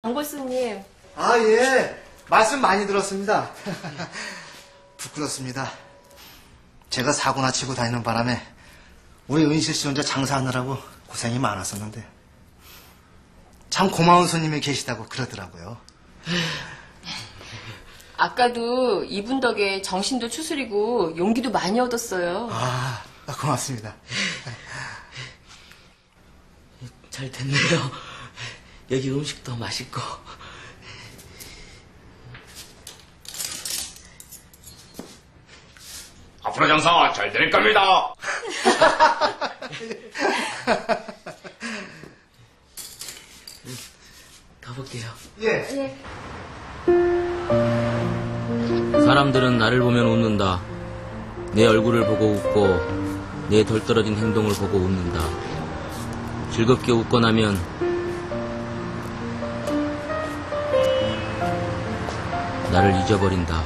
장골수님. 아, 예. 말씀 많이 들었습니다. 부끄럽습니다. 제가 사고나 치고 다니는 바람에 우리 은실 씨 혼자 장사하느라고 고생이 많았었는데 참 고마운 손님이 계시다고 그러더라고요. 아까도 이분 덕에 정신도 추스리고 용기도 많이 얻었어요. 아, 고맙습니다. 잘 됐네요. 여기 음식도 맛있고. 앞으로 장사 잘 될 겁니다. 가볼게요. 예. 사람들은 나를 보면 웃는다. 내 얼굴을 보고 웃고 내 덜떨어진 행동을 보고 웃는다. 즐겁게 웃고 나면 나를 잊어버린다.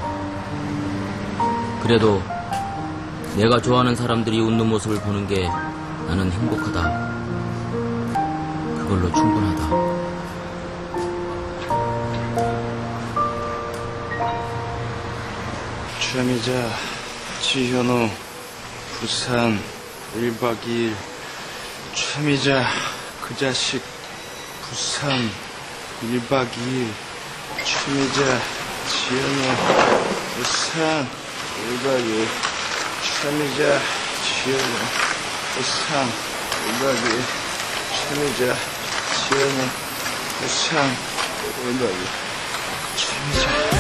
그래도 내가 좋아하는 사람들이 웃는 모습을 보는 게 나는 행복하다. 그걸로 충분하다. 최미자, 지현우, 부산 1박 2일. 최미자, 그 자식, 부산 1박 2일. 최미자, 지현우, 부산 1박 2일. 최미자, 지현우, 부산 1박 2일. 최미자, 지현우, 부산 1박 2일. 최미자.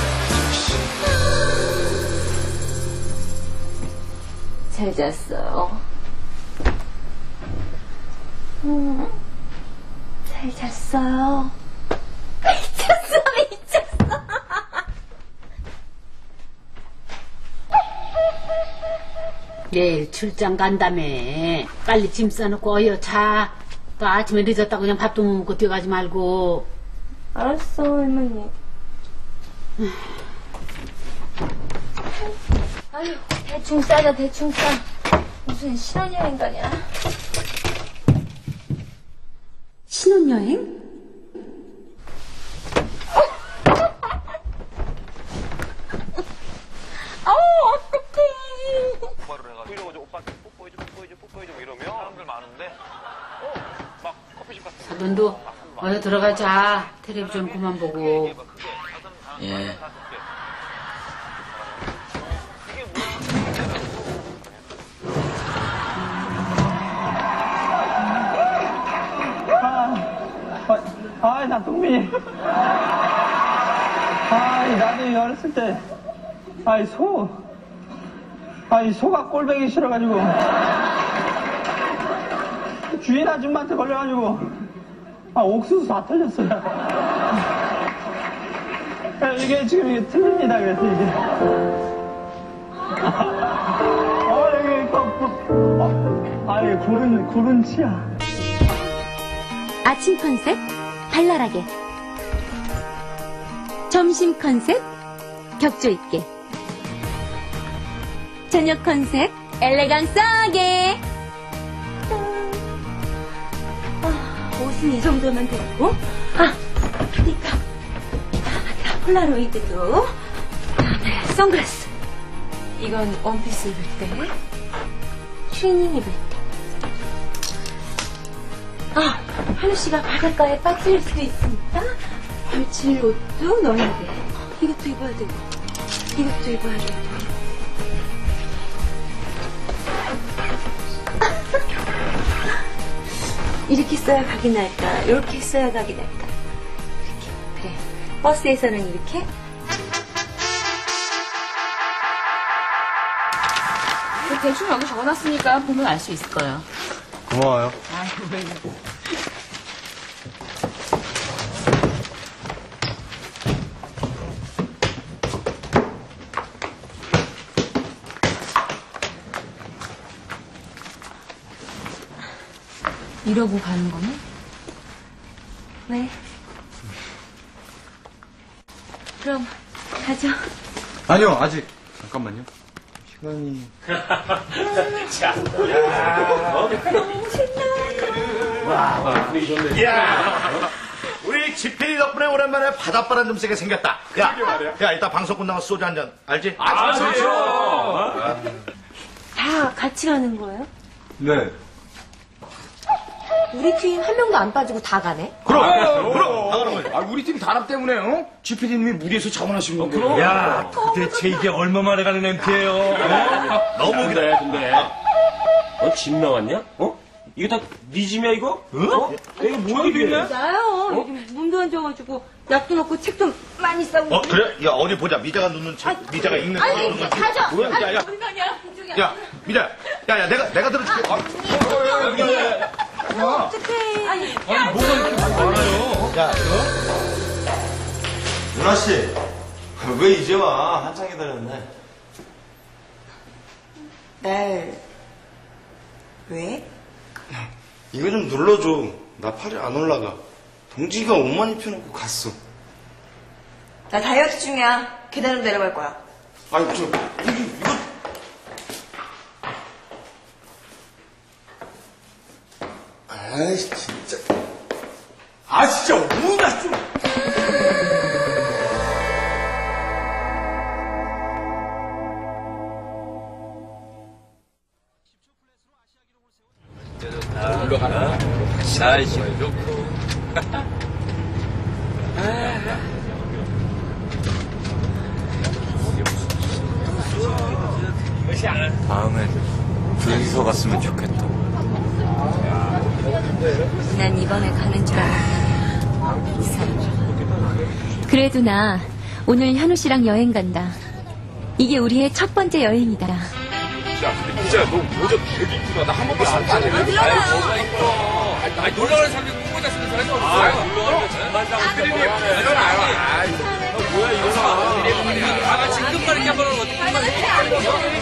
잘 잤어요. 잘 잤어요. 미쳤어. 내일 출장 간다며. 빨리 짐 싸놓고 어여 자. 또 아침에 늦었다고 그냥 밥도 못 먹고 뛰어가지 말고. 알았어, 할머니. 아유, 대충 싸자, 대충 싸. 무슨 신혼여행 가냐? 신혼여행? 아우, 어떡해. 오빠를 해가지고 오빠한테 뽀뽀해줘 이러면 사람들 많은데 막 커피숍 같은 사돈도 어여 들어가자. 텔레비전 그만 보고. 예. 나 동민이. 나도 어렸을 때, 소가 꼴보기 싫어가지고, 주인 아줌마한테 걸려가지고, 옥수수 다 털렸어요. 이게 지금 이게 틀립니다, 그래서 이게. 여기 구른 치아. 아침 컨셉 발랄하게, 점심 컨셉 격조 있게, 저녁 컨셉 엘레강스하게. 옷은 이 정도면 됐고, 그러니까 폴라로이드도, 그다음에 선글라스. 이건 원피스 입을 때, 튜닝 입을 때. 한우 씨가 바닷가에 빠뜨릴 수도 있으니까 걸칠 옷도 넣어야 돼. 이것도 입어야 되고, 이것도 입어야 되고. 이렇게 써야 각이 날까? 이렇게 써야 각이 날까? 이렇게. 그래. 버스에서는 이렇게. 대충 여기 적어놨으니까 보면 알 수 있을 거예요. 고마워요. 아이고, 왜 이래. 이러고 가는 거네? 왜? 그럼 가죠. 아니요, 아직. 잠깐만요. 시간이. 너무 신나. 와, 분위기 좋네. 이야, 우리 집회 우리 덕분에 오랜만에 바닷바람 좀 세게 생겼다. 야, 이따 방송 끝나고 소주 한 잔, 알지? 다 같이 가는 거예요? 네. 우리 팀 한 명도 안 빠지고 다 가네? 그럼. 우리 팀 단합 때문에, GPD님이 무리해서 자원하신 건데. 야, 도대체 이게 얼마만에 가는 MT예요? 너무 기다려. 근데 집 나왔냐? 이거 다 네 짐이야 이거? 이거 뭐야 이게? 나요. 요즘 몸도 안 좋아가지고 약도 넣고 책도 많이 싸고. 그래? 야, 어디 보자. 미자가 눕는 책, 미자가 읽는 거. 아니, 가져. 뭐야? 야, 야, 미자. 야, 내가 들어줄게. 어떡해. 아니, 뭐가 이렇게 많아요? 야, 누나씨, 왜 이제 와? 한참 기다렸네. 날 왜? 이거 좀 눌러줘. 나 팔이 안 올라가. 동지가 옷만 입혀놓고 갔어. 나 다이어트 중이야. 계단으로 내려갈 거야. 아니, 이거. 아이씨, 진짜. 진짜, 우나 좀. 올라가나? 날씨 좋고. 다음엔 둘이서 갔으면 좋겠다. 난 이번에 가는 줄 알았는데 이상. 그래도 나 오늘 현우 씨랑 여행 간다. 이게 우리의 첫 번째 여행이다. 야, 근데 진짜 너 모자 되게 이쁘다. 나 한 번만 안 가네. 뭐가 이뻐. 놀러가는 사람이 모자 쓰는 사람이 없어요. 놀러가는 정말 사람들이 일어나요. 뭐야, 이거. 다 같이 끝말잇기 한번 하는 거 어떻게 끝말잇기?